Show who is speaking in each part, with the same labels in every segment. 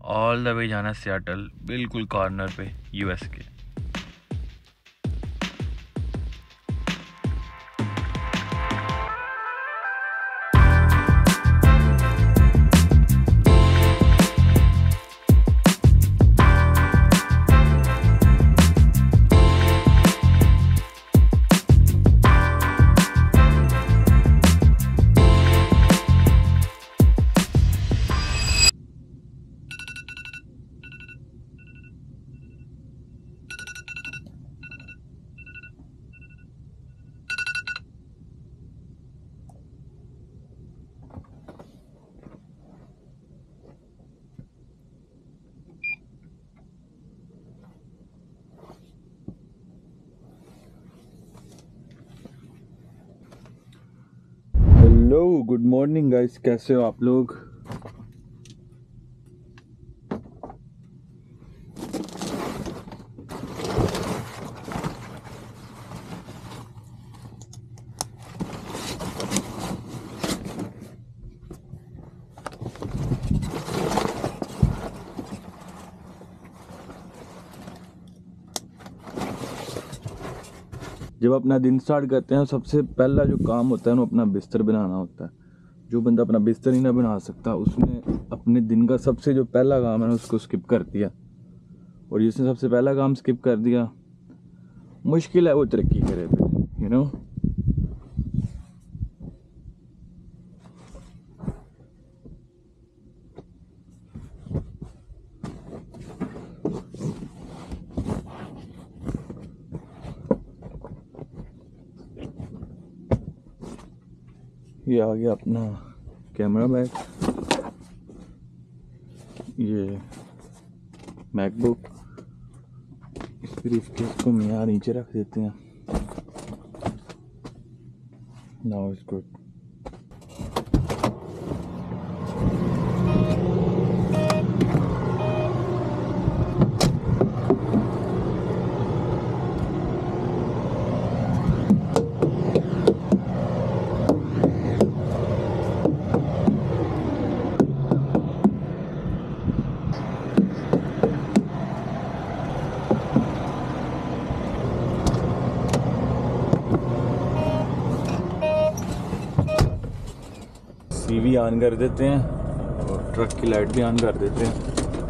Speaker 1: All the way जाना Seattle, बिल्कुल corner पे यूएस के। हेलो, गुड मॉर्निंग गाइस, कैसे हो आप लोग? जब अपना दिन स्टार्ट करते हैं सबसे पहला जो काम होता है वो अपना बिस्तर बनाना होता है। जो बंदा अपना बिस्तर ही ना बना सकता उसने अपने दिन का सबसे जो पहला काम है उसको स्किप कर दिया, और जिसने सबसे पहला काम स्किप कर दिया मुश्किल है वो तरक्की करे, यू नो। ये आ गया अपना कैमरा बैग, ये मैकबुक, इस ब्रीफकेस को हम यहाँ नीचे रख देते हैं। Now it's good. TV on कर देते हैं और ट्रक की लाइट भी ऑन कर देते हैं।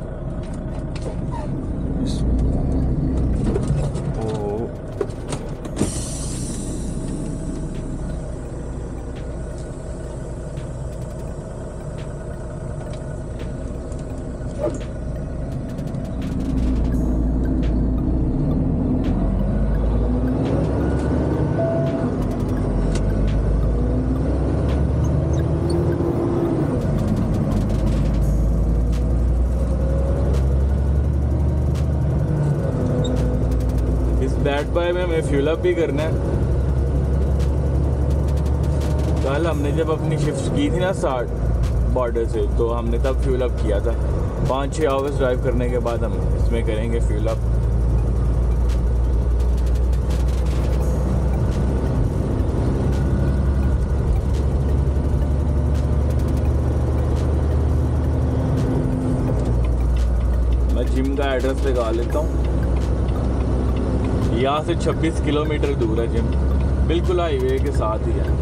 Speaker 1: बैड बाय में हमें फ्यूल अप भी करना है। कल हमने जब अपनी शिफ्ट की थी ना 60 बॉर्डर से, तो हमने तब फ्यूल अप किया था। 5-6 आवर्स ड्राइव करने के बाद हम इसमें करेंगे फ्यूल अप। मैं जिम का एड्रेस लगा लेता हूँ। यहाँ से 26 किलोमीटर दूर है जिम, बिल्कुल हाईवे के साथ ही है।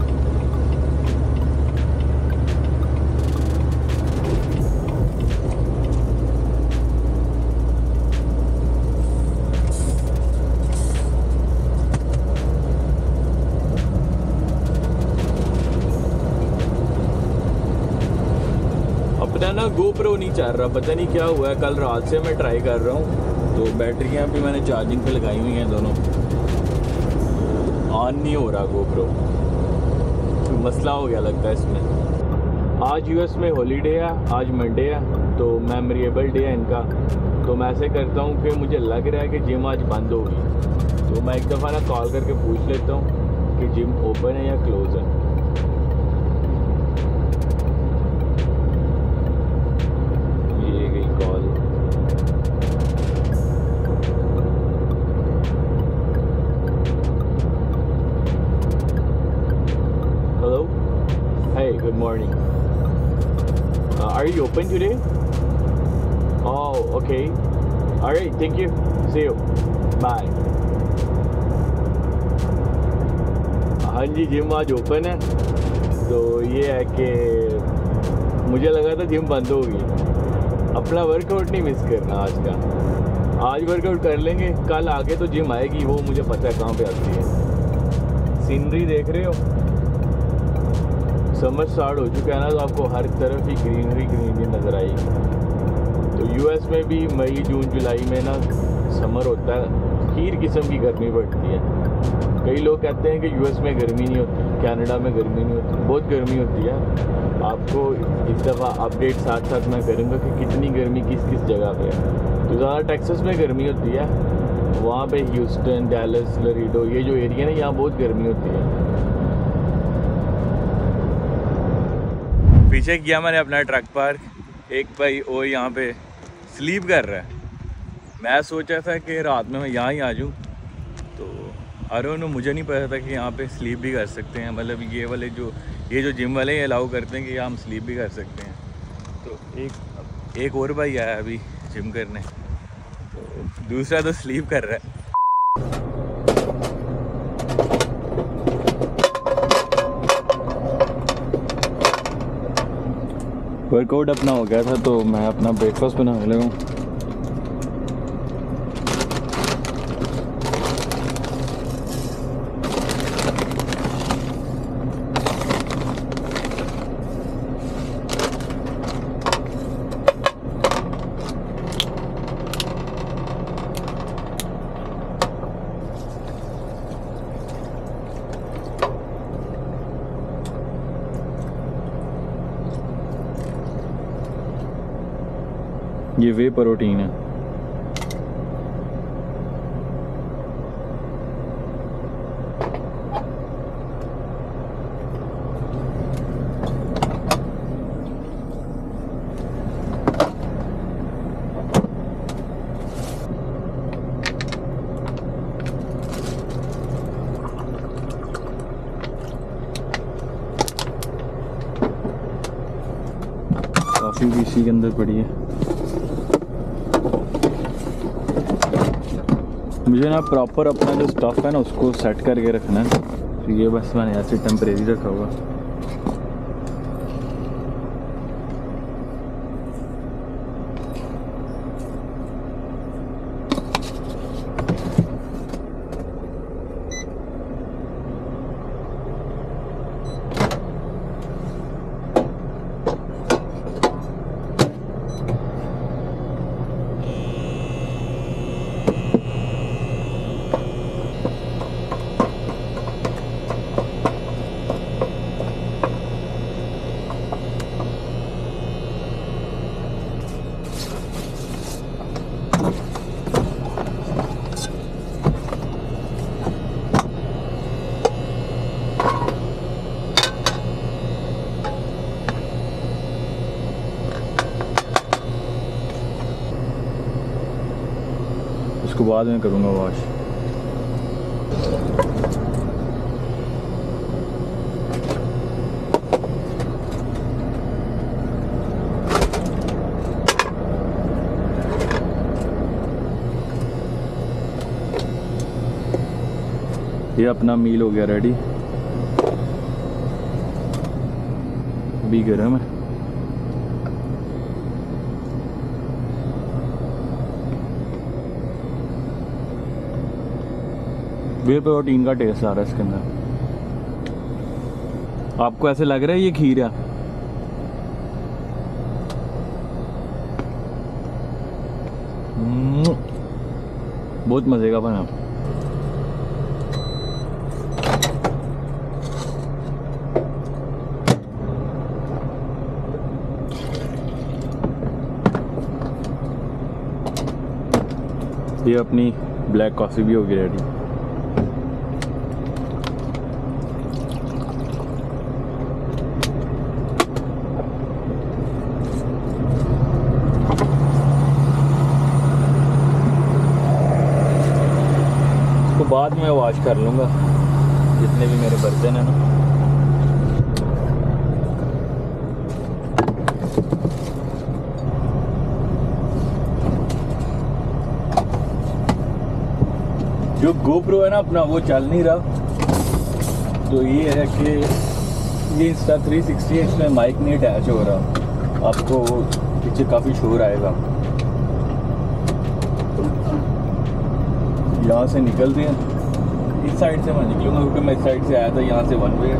Speaker 1: अपना ना GoPro नहीं चल रहा, पता नहीं क्या हुआ है। कल रात से मैं ट्राई कर रहा हूँ, तो बैटरियाँ भी मैंने चार्जिंग पे लगाई हुई हैं दोनों, ऑन नहीं हो रहा GoPro। तो मसला हो गया लगता है इसमें। आज यूएस में हॉलीडे है, आज मंडे है, तो मेमोरेबल डे है इनका। तो मैं ऐसे करता हूँ कि मुझे लग रहा है कि जिम आज बंद होगी, तो मैं एक दफ़ा ना कॉल करके पूछ लेता हूँ कि जिम ओपन है या क्लोज है। ये गई call. Hey, good morning. Are you open today? Okay, alright, thank you, see you, bye. हाँ जी, जिम आज ओपन है। तो ये है कि मुझे लगा था जिम बंद होगी। अपना वर्कआउट नहीं मिस करना आज का। आज वर्कआउट कर लेंगे, कल आगे तो जिम आएगी, वो मुझे पता है कहाँ पे आती है। सीनरी देख रहे हो, समर स्टार्ट हो चुका है ना, तो आपको हर तरफ ही ग्रीनरी ग्रीनरी नज़र आएगी। तो यूएस में भी मई जून जुलाई में ना समर होता है, खीर किस्म की गर्मी पड़ती है। कई लोग कहते हैं कि यूएस में गर्मी नहीं होती, कनाडा में गर्मी नहीं होती, बहुत गर्मी होती है। आपको इस दफ़ा अपडेट साथ साथ मैं करूँगा कि कितनी गर्मी किस किस जगह पे है। तो ज़्यादा टेक्सास में गर्मी होती है, वहाँ पे ह्यूस्टन, डैलस, लरीडो, ये जो एरिया है ना, यहाँ बहुत गर्मी होती है। पीछे किया मैंने अपना ट्रक पार्क। एक भाई और यहाँ पे स्लीप कर रहा है। मैं सोचा था कि रात में मैं यहाँ ही आ जाऊँ, तो अरे नो, मुझे नहीं पता था कि यहाँ पे स्लीप भी कर सकते हैं। मतलब ये जो जिम वाले अलाउ करते हैं कि हम स्लीप भी कर सकते हैं। तो एक और भाई आया अभी जिम करने, तो दूसरा तो स्लीप कर रहा है। वर्कआउट अपना हो गया था, तो मैं अपना ब्रेकफास्ट बनाने लगा हूँ। ये वे प्रोटीन है। काफ़ी भी इसी के अंदर पड़ी है। मुझे ना प्रॉपर अपना जो स्टफ़ है ना उसको सेट करके रखना है, तो ये बस मैंने ऐसे टेम्परेरी रखा हुआ। उसको बाद में करूँगा वॉश। ये अपना मील हो गया रेडी, अभी गर्म है। वे प्रोटीन का टेस्ट आ रहा है इसके अंदर। आपको ऐसे लग रहा है ये खीर है? बहुत मजे का बना। ये अपनी ब्लैक कॉफ़ी भी होगी रेडी। इसको बाद में वॉश कर लूँगा, जितने भी मेरे बर्तन हैं ना। जो GoPro है ना अपना वो चल नहीं रहा, तो ये है कि ये Insta360 है, इसमें माइक नहीं अटैच हो रहा, आपको पीछे काफ़ी शोर आएगा। यहाँ से निकल रहे हैं, इस साइड से मैं निकलूँगा क्योंकि मैं इस साइड से आया था, यहाँ से वन वे है।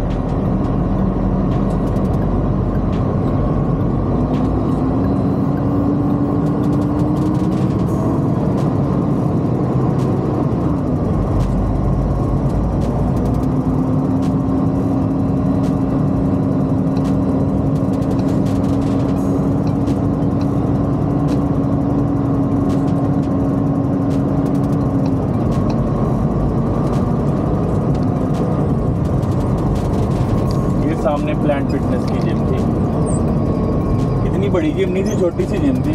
Speaker 1: सामने प्लांट फिटनेस की जिम थी, इतनी बड़ी जिम नहीं थी, छोटी सी जिम थी।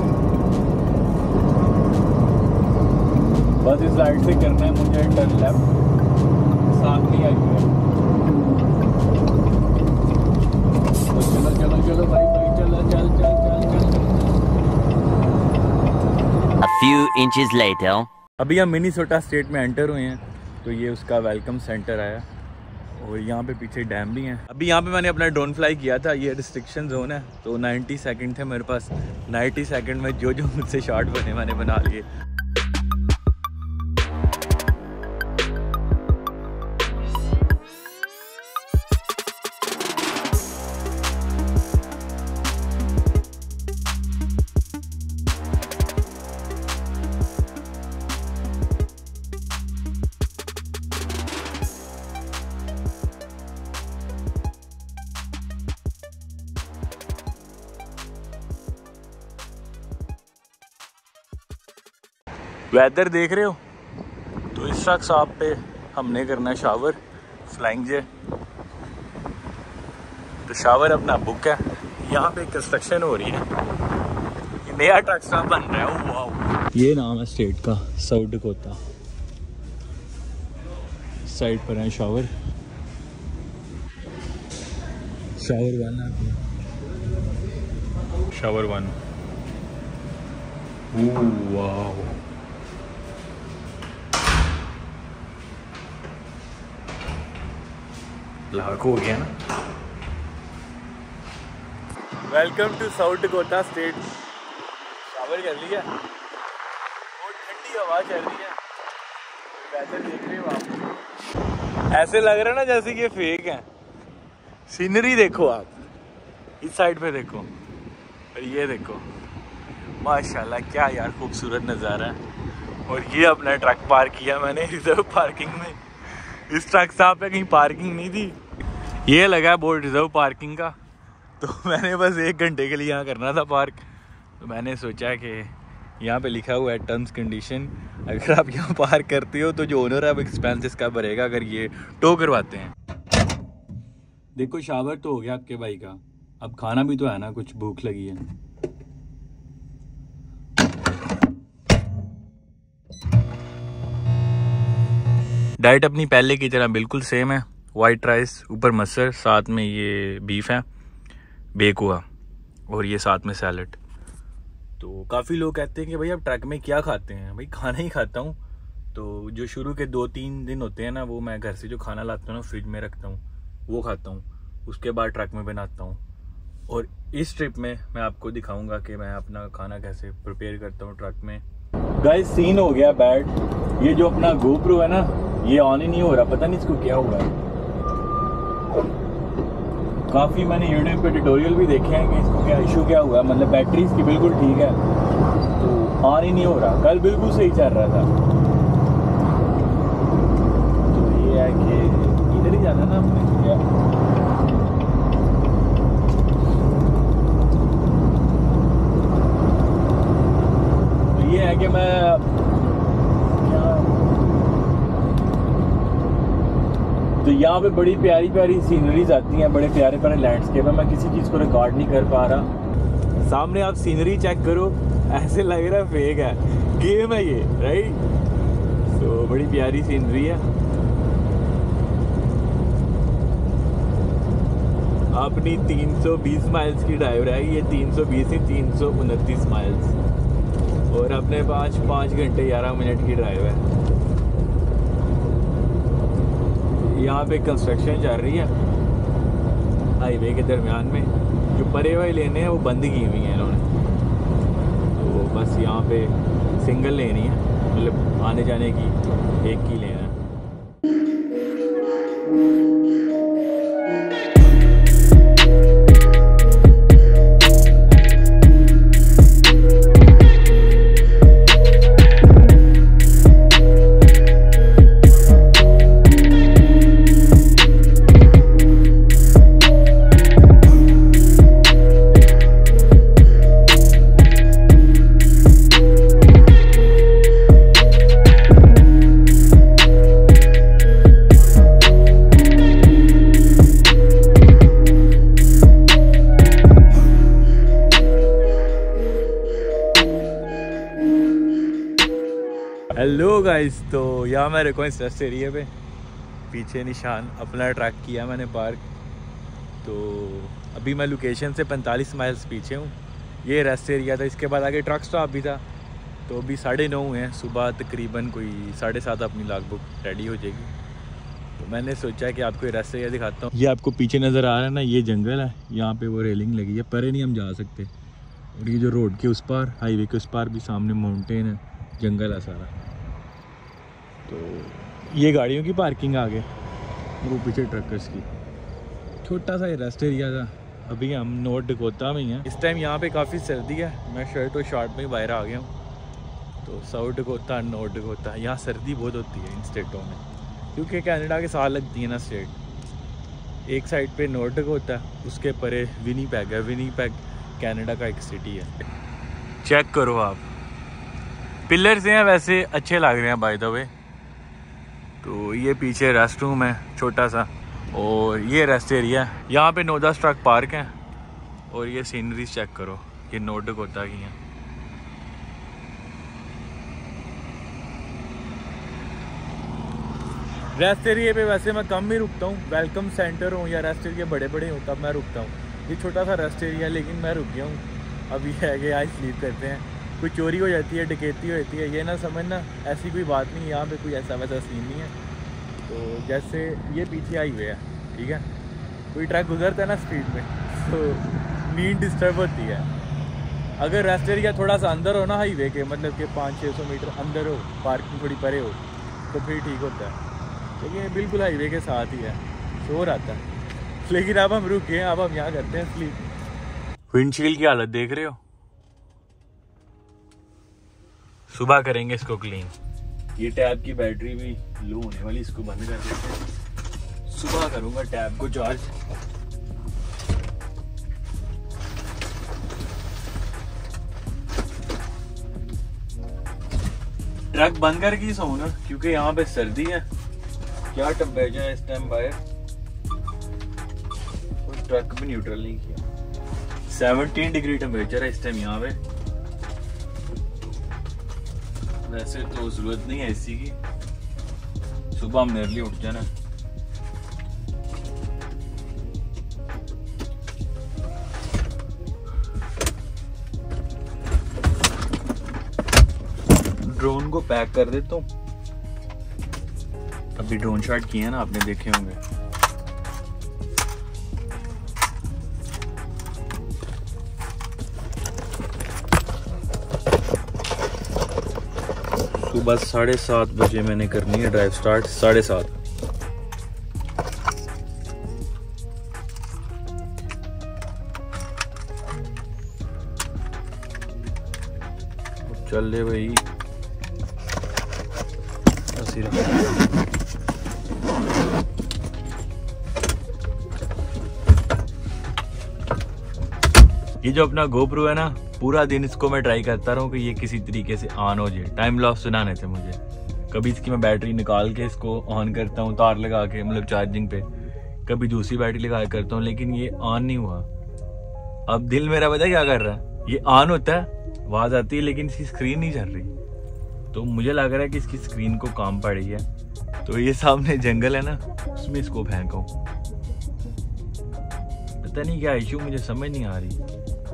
Speaker 1: बस इस राइड से करना है मुझे टर्न लेफ्ट, साथ नहीं आई है। तो चलो चलो चलो भाई भाई, चलो चल चल चल चल।
Speaker 2: A few inches later.
Speaker 1: अभी हम मिनीसोटा स्टेट में एंटर हुए हैं, तो ये उसका वेलकम सेंटर आया और यहाँ पे पीछे डैम भी हैं। अभी यहाँ पे मैंने अपना ड्रोन फ्लाई किया था, ये रिस्ट्रिक्शन जोन है, तो 90 सेकंड थे मेरे पास। 90 सेकंड में जो जो मुझसे शॉट बने मैंने बना लिए। वेदर देख रहे हो, तो इस शख्स आप पे हमने करना है शावर, फ्लाइंग जे। तो शावर अपना बुक है। यहाँ पे कंस्ट्रक्शन हो रही है, नया ट्रक स्टॉप बन रहा है। वाओ, ये नाम है स्टेट का, साउथ डकोटा। साइड पर है शावर, शावर 1 है, शावर 1। वाओ, लाख हो गया ना। Welcome to South Dakota state. Shower कर लिया, बहुत ठंडी हवा चल रही है, वेदर देख रहे हो आप, ऐसे लग रहा है ना जैसे कि ये फेक है। सीनरी देखो आप, इस साइड पे देखो और ये देखो, माशाल्लाह क्या यार खूबसूरत नज़ारा है। और ये अपना ट्रक पार्क किया मैंने रिजर्व पार्किंग में। इस ट्रक साहब पे कहीं पार्किंग नहीं थी, ये लगा है बोर्ड रिजर्व पार्किंग का, तो मैंने बस 1 घंटे के लिए यहाँ करना था पार्क। तो मैंने सोचा कि यहाँ पे लिखा हुआ है टर्म्स कंडीशन, अगर आप यहाँ पार्क करते हो तो जो ओनर है वो एक्सपेंसेस का भरेगा अगर ये टो करवाते हैं। देखो शावर तो हो गया आपके भाई का, अब खाना भी तो है ना, कुछ भूख लगी है। डाइट अपनी पहले की तरह बिल्कुल सेम है, वाइट राइस, ऊपर मसर, साथ में ये बीफ है बेक हुआ, और ये साथ में सैलड। तो काफ़ी लोग कहते हैं कि भाई आप ट्रक में क्या खाते हैं? भाई खाना ही खाता हूँ। तो जो शुरू के 2-3 दिन होते हैं ना, वो मैं घर से जो खाना लाता हूँ ना, फ्रिज में रखता हूँ, वो खाता हूँ, उसके बाद ट्रक में बनाता हूँ। और इस ट्रिप में मैं आपको दिखाऊंगा कि मैं अपना खाना कैसे प्रिपेयर करता हूँ ट्रक में। गाइस सीन हो गया बैड, ये जो अपना GoPro है ना, ये ऑन ही नहीं हो रहा, पता नहीं इसको क्या हुआ है। काफ़ी मैंने यूट्यूब पे ट्यूटोरियल भी देखे हैं कि इसको क्या इशू क्या हुआ है, मतलब बैटरी इसकी बिल्कुल ठीक है, तो ऑन ही नहीं हो रहा। कल बिल्कुल सही चल रहा था। तो ये है कि इधर ही जाना ना अपने, क्या तो ये है कि मैं तो यहाँ पे बड़ी प्यारी प्यारी सीनरीज आती हैं, बड़े प्यारे प्यारे लैंडस्केप है। मैं किसी चीज़ को रिकॉर्ड नहीं कर पा रहा। सामने आप सीनरी चेक करो, ऐसे लग रहा है फेक है, गेम है ये, राइट। तो बड़ी प्यारी सीनरी है। अपनी 320 माइल्स की ड्राइव है, ये 320 ही 329 माइल्स, और अपने 5 घंटे 11 मिनट की ड्राइव है। यहाँ पे कंस्ट्रक्शन चल रही है हाईवे के दरमियान में। जो परे वाली लेने हैं वो बंद की हुई हैं इन्होंने, तो बस यहाँ पे सिंगल लेनी है, मतलब आने जाने की एक की लेना है। हेलो गाइस, तो यहाँ मैं रुका इस रेस्ट एरिया पे, पीछे निशान अपना ट्रैक किया मैंने पार्क। तो अभी मैं लोकेशन से 45 माइल्स पीछे हूँ। ये रेस्ट एरिया था, इसके बाद आगे ट्रक स्टॉप भी था। तो अभी 9:30 हुए हैं, सुबह तकरीबन कोई 7:30 अपनी लॉग बुक रेडी हो जाएगी। तो मैंने सोचा कि आपको ये रेस्ट एरिया दिखाता हूँ। ये आपको पीछे नज़र आ रहा है ना, ये जंगल है, यहाँ पे वो रेलिंग लगी है, परे नहीं हम जा सकते। और ये जो रोड के उस पार, हाईवे के उस पार भी सामने माउंटेन है, जंगल है सारा। तो ये गाड़ियों की पार्किंग आगे, वो पीछे ट्रकर्स की। छोटा सा ये रेस्ट एरिया था। अभी हम नॉर्थ डकोटा में ही हैं। इस टाइम यहाँ पे काफ़ी सर्दी है, मैं शर्ट और शॉर्ट में ही बाहर आ गया हूँ। तो साउथ डकोटा, नॉर्थ डकोटा, यहाँ सर्दी बहुत होती है इन स्टेटों में, क्योंकि कनाडा के साथ लगती है ना स्टेट। एक साइड पे नॉर्थ डकोटा, उसके परे विनीपेग है। विनीपेग कनाडा का एक सिटी है। चेक करो आप, पिलर्स हैं वैसे अच्छे लग रहे हैं बाय द वे। तो ये पीछे रेस्ट रूम है छोटा सा, और ये रेस्ट एरिया है। यहाँ पे 9-10 ट्रक पार्क हैं। और ये सीनरीज चेक करो, ये नॉर्थ डकोटा की हैं। रेस्ट एरिया पे वैसे मैं कम ही रुकता हूँ, वेलकम सेंटर हो या रेस्ट एरिया बड़े बड़े हो तब मैं रुकता हूँ। ये छोटा सा रेस्ट एरिया, लेकिन मैं रुक गया हूँ। अब ये है कि आज स्लीप करते हैं। कोई चोरी हो जाती है, डकैती हो जाती है, ये ना समझना, ऐसी कोई बात नहीं। यहाँ पे कोई ऐसा वैसा सीन नहीं है। तो जैसे ये पीछे हाईवे है, ठीक है, कोई ट्रक गुजरता है ना स्पीड में, तो नींद डिस्टर्ब होती है। अगर रेस्ट एरिया थोड़ा सा अंदर हो ना हाईवे के, मतलब कि 500-600 मीटर अंदर हो, पार्किंग थोड़ी परे हो, तो फिर ठीक होता है। लेकिन बिल्कुल हाईवे के साथ ही है, शोर आता है। लेकिन अब हम रुके हैं, अब हम यहाँ करते हैं स्लीप। विंडशील्ड की हालत देख रहे हो, सुबह करेंगे इसको क्लीन। ये टैब की बैटरी भी लो होने वाली, इसको बंद कर देते हैं। सुबह करूंगा टैब को चार्ज। ट्रक बंद करके सोऊंगा, क्योंकि यहाँ पे सर्दी है। क्या टेम्परेचर है इस टाइम बाहर, ट्रक भी न्यूट्रल नहीं किया। 17 डिग्री टेम्परेचर है इस टाइम यहाँ पे। वैसे तो जरूरत नहीं है एसी की, सुबह हम अर्ली उठ जाना। ड्रोन को पैक कर देता हूँ। अभी ड्रोन शॉट किए हैं ना, आपने देखे होंगे। सुबह 7:30 बजे मैंने करनी है ड्राइव स्टार्ट, 7:30। चल ले भाई, ये जो अपना GoPro है ना, पूरा दिन इसको मैं ट्राई करता रहा हूँ कि ये किसी तरीके से ऑन हो जाए। टाइम लॉस सुनाने थे मुझे। कभी इसकी मैं बैटरी निकाल के इसको ऑन करता हूँ, तार लगा के, मतलब चार्जिंग पे, कभी दूसरी बैटरी लगा के करता हूँ, लेकिन ये ऑन नहीं हुआ। अब दिल मेरा पता क्या कर रहा है, ये ऑन होता है, आवाज आती है, लेकिन इसकी स्क्रीन नहीं चल रही। तो मुझे लग रहा है कि इसकी स्क्रीन को काम पड़ रही है। तो ये सामने जंगल है ना, उसमें इसको फेंका हूँ। पता नहीं क्या इशू, मुझे समझ नहीं आ रही।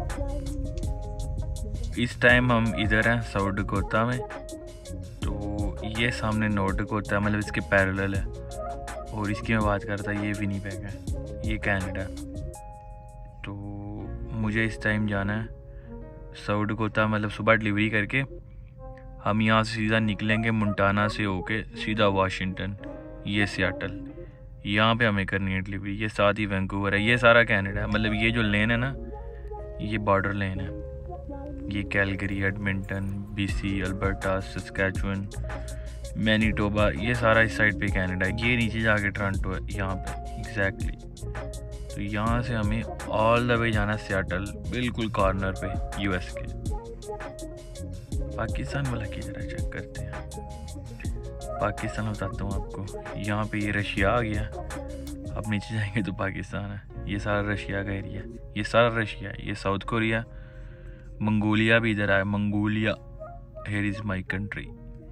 Speaker 1: इस टाइम हम इधर हैं साउथ डकोटा में। तो ये सामने नॉर्थ डकोटा, मतलब इसके पैरेलल है। और इसकी मैं बात करता, ये विनीपेग है, ये कनाडा। तो मुझे इस टाइम जाना है साउथ डकोटा, मतलब सुबह डिलीवरी करके हम यहाँ से सीधा निकलेंगे मोंटाना से होके सीधा वाशिंगटन, ये सियाटल, यहाँ पे हमें करनी है डिलीवरी। ये साथ ही वैंकूवर है, ये सारा कनाडा है। मतलब ये जो लेन है ना, ये बॉर्डर लेन है। ये Calgary, Edmonton, BC, Alberta, Saskatchewan, Manitoba, ये सारा इस साइड पे कनाडा है। ये नीचे जाके टोरंटो है यहाँ पे एग्जैक्टली। तो यहाँ से हमें ऑल द वे जाना सियाटल, बिल्कुल कॉर्नर पे यूएस के। पाकिस्तान वाला की जरा चेक करते हैं। पाकिस्तान बताता हूँ आपको। यहाँ पे ये रशिया आ गया, अब नीचे जाएंगे तो पाकिस्तान है। ये सारा रशिया का एरिया, ये सारा रशिया है। ये साउथ कोरिया, मंगोलिया भी इधर आया, Mongolia, here is my country,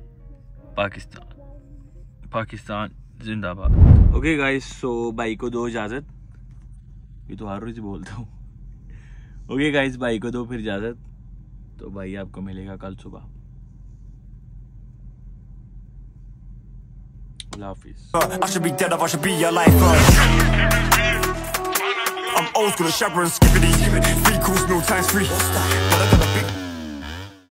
Speaker 1: Pakistan. Pakistan जिंदाबाद। ओके गाइस, सो भाई को दो इजाज़त, ये तो हर रोज बोलता हूँ। ओके गाइस, भाई को दो फिर इजाज़त। तो भाई आपको मिलेगा कल सुबह।
Speaker 3: I should be dead, I should be alive. I'm old school, a shabber and skippity. Free calls, no times free.